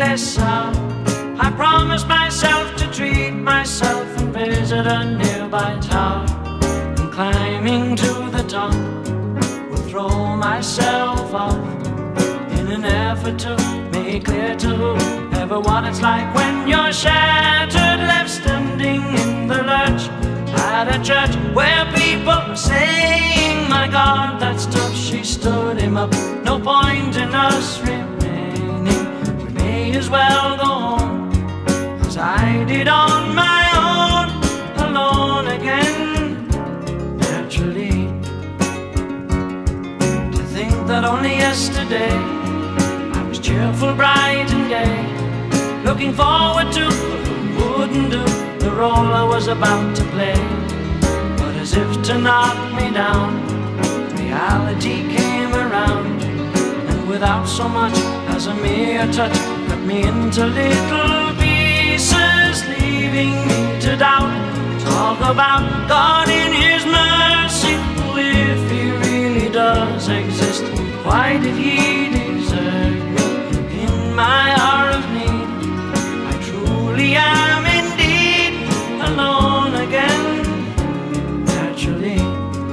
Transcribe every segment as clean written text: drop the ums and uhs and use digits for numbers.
this out. I promised myself to treat myself and visit a nearby tower, and climbing to the top will throw myself off in an effort to make clear to whoever what it's like when you're shattered, left standing in the lurch at a church where people were saying, my God, that's tough. She stood him up. No point in us remaining. We may as well go home, as I did on my own, alone again, naturally. To think that only yesterday I was cheerful, bright and gay, looking forward to what wouldn't do the role I was about to play. But as if to knock me down, reality came around, and without so much as a mere touch, cut me into little pieces, leaving me to doubt. Talk about God in His mercy. If He really does exist, why did He desert me in my hour of need? I truly am indeed alone again, naturally.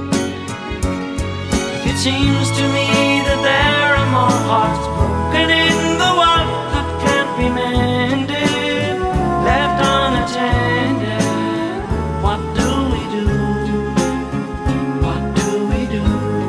It seems to me that there are more hearts broken in the world that can't be mended, left unattended. What do we do? What do we do?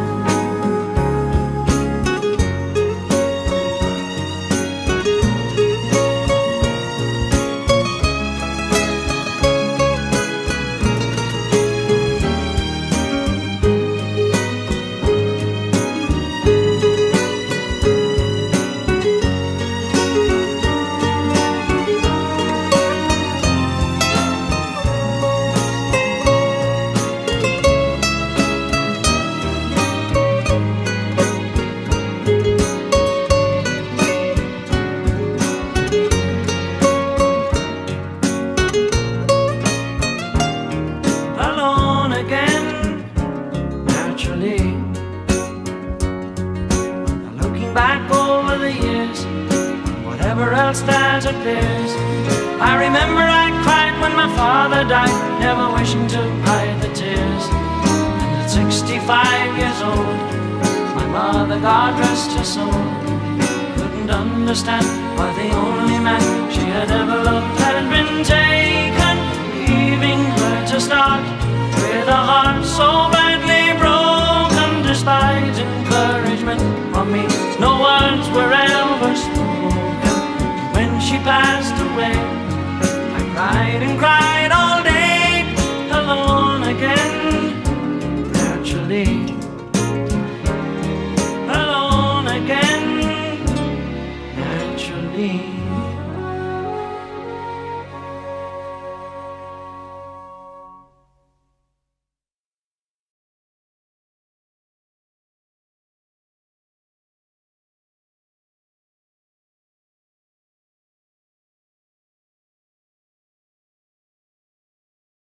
I remember I cried when my father died, never wishing to hide the tears. And at 65 years old, my mother, God rest her soul, couldn't understand why the only man she had ever loved had been taken, leaving her to start with a heart so badly broken. Despite encouragement from me, no words were ever spoken. When she passed away, I cried and cried